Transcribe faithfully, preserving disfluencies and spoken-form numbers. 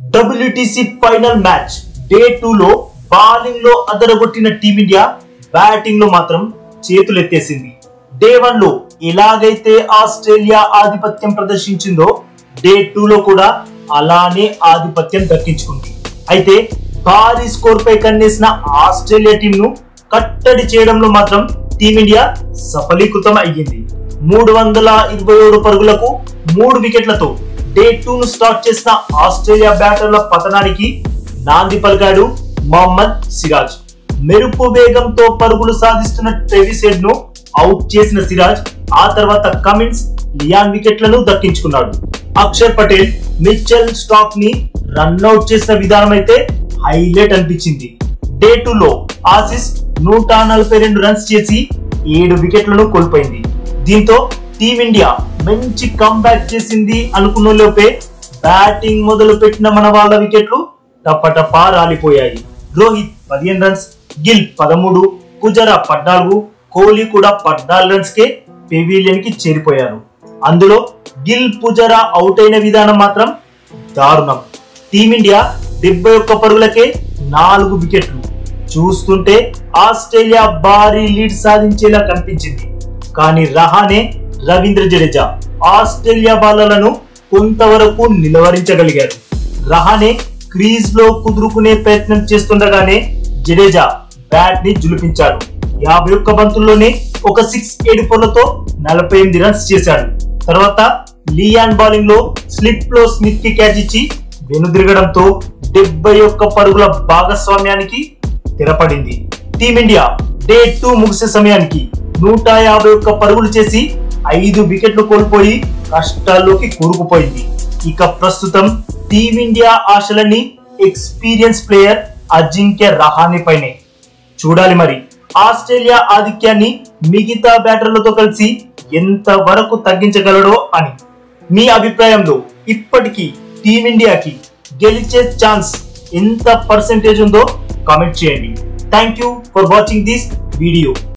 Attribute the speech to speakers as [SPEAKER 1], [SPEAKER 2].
[SPEAKER 1] WTC final match day two లో bowling లో అదరగొట్టిన టీమిండియా బ్యాటింగ్ లో మాత్రం చేతులెత్తేసింది. డే వన్ లో ఎలాగైతే ఆస్ట్రేలియా ఆధిపత్యం ప్రదర్శించిందో డే టూ లో కూడా అలానే ఆధిపత్యం దక్కించుకుంది. అయితే భారీ స్కోర్ పై కన్నేసిన ఆస్ట్రేలియా టీం ను కట్టడి చేయడంలో మాత్రం టీమిండియా సఫలీకృతం అయ్యింది. మూడు వందల ఇరవై ఏడు పరుగులకు మూడు వికెట్లతో డే టూ ను స్టార్ట్ చేసిన ఆస్ట్రేలియా బ్యాటర్ల పతనానికి నాంది పలికాడు మహమ్మద్ సిరాజ్. మెరుపు వేగంతో పరుగులు సాధిస్తున్న ట్రెవిస్ హెడ్ ను అవుట్ చేసిన సిరాజ్ ఆ తర్వాత కమిన్స్, లియాన్ వికెట్లను దక్కించుకున్నాడు. అక్షర్ పటేల్, మిచెల్ స్టార్క్ ని రన్అట్ చేసిన విధానం అయితే హైలైట్ అనిపించింది. డే టూ లో ఆసీస్ నూట నలభై రెండు రన్స్ చేసి ఏడు వికెట్లను కోల్పోయింది. దీంతో టీమిండియా మంచి కంబ్యాక్ చేసింది అనుకున్న లోపే బ్యాటింగ్ మొదలు పెట్టిన మన వాళ్ళ వికెట్లు టపటపా రాలిపోయాయి. రోహిత్ పదిహేను రన్స్, గిల్ పదమూడు, పుజారా పద్నాలుగు, కోహ్లీ కూడా పద్నాలుగు రన్స్ కే పెవిలియన్ కి చేరిపోయారు. అందులో గిల్, పుజారా అవుట్ అయిన విధానం మాత్రం దారుణం. టీమిండియా డెబ్బై ఒక్క పరుగులకే నాలుగు వికెట్లు. చూస్తుంటే ఆస్ట్రేలియా భారీ లీడ్ సాధించేలా కనిపించింది. కానీ రహానే, రవీంద్ర జడేజా ఆస్ట్రేలియా బాలలను కొంతవరకు నిలవరించగలిగారు. రహానే క్రీజ్ లో కుదురుకునే ప్రయత్నం చేస్తుండగానే జడేజా బ్యాట్ ని జులిపించాడు. యాభై ఒక్క బంతుల్లోనే ఒక సిక్స్ ఏడు ఫోర్లతో నలభై ఎనిమిది రన్స్ చేశాడు. తర్వాత లియాన్ బౌలింగ్ లో స్లిప్ లో స్మిత్ కి క్యాచ్ ఇచ్చి వెనుదిరగడంతో డెబ్బై ఒక్క పరుగుల భాగస్వామ్యానికి తెరపడింది. టీమిండియా డే టూ ముగిసే సమయానికి నూట యాభై ఒక్క పరుగులు చేసి ఐదు వికెట్లు కోల్పోయి కష్టాల్లోకి కూరుకుపోయింది. ఇక ప్రస్తుతం టీమిండియా ఆశలన్నీ ఎక్స్పీరియన్స్ ప్లేయర్ అజింక్య రహానే పైనే. చూడాలి మరి ఆస్ట్రేలియా ఆధిక్యాన్ని మిగతా బ్యాటర్లతో కలిసి ఎంత వరకు తగ్గించగలడో అని. మీ అభిప్రాయంలో ఇప్పటికీ టీమిండియాకి గెలిచే ఛాన్స్ ఎంత పర్సెంటేజ్ ఉందో కామెంట్ చేయండి. Thank you for watching this video.